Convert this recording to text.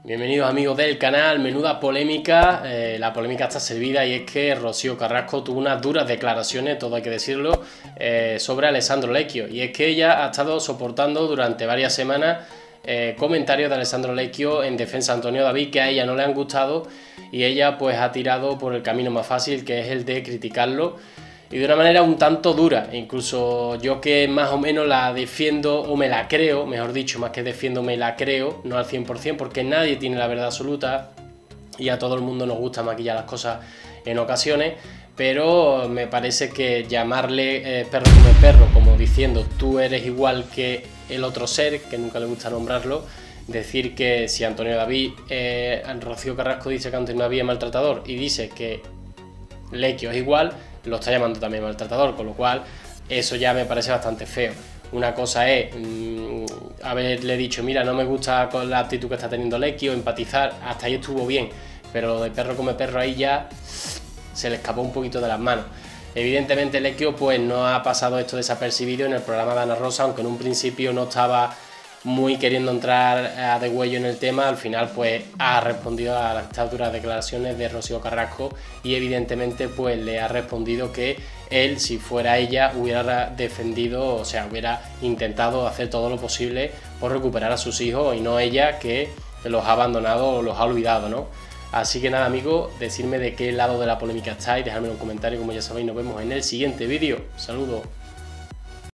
Bienvenidos amigos del canal. Menuda polémica, la polémica está servida, y es que Rocío Carrasco tuvo unas duras declaraciones, todo hay que decirlo, sobre Alessandro Lecchio, y es que ella ha estado soportando durante varias semanas comentarios de Alessandro Lecchio en defensa de Antonio David que a ella no le han gustado, y ella pues ha tirado por el camino más fácil, que es el de criticarlo, y de una manera un tanto dura. Incluso yo, que más o menos la defiendo, o me la creo, mejor dicho, más que defiendo, me la creo, no al 100%, porque nadie tiene la verdad absoluta y a todo el mundo nos gusta maquillar las cosas en ocasiones, pero me parece que llamarle perro come perro, como diciendo tú eres igual que el otro ser, que nunca le gusta nombrarlo, decir que si Antonio David, Rocío Carrasco dice que Antonio David es maltratador y dice que Lecchio es igual, lo está llamando también maltratador, con lo cual eso ya me parece bastante feo. Una cosa es haberle dicho, mira, no me gusta con la actitud que está teniendo Lecchio, empatizar, hasta ahí estuvo bien, pero lo de perro come perro ahí ya se le escapó un poquito de las manos. Evidentemente Lecchio pues no ha pasado esto desapercibido en el programa de Ana Rosa, aunque en un principio no estaba muy queriendo entrar a degüello en el tema. Al final pues ha respondido a las duras declaraciones de Rocío Carrasco, y evidentemente pues le ha respondido que él, si fuera ella, hubiera defendido, o sea, hubiera intentado hacer todo lo posible por recuperar a sus hijos, y no ella, que los ha abandonado o los ha olvidado, ¿no? Así que nada amigos, decidme de qué lado de la polémica estáis, dejadme en un comentario, como ya sabéis. Nos vemos en el siguiente vídeo. Saludos.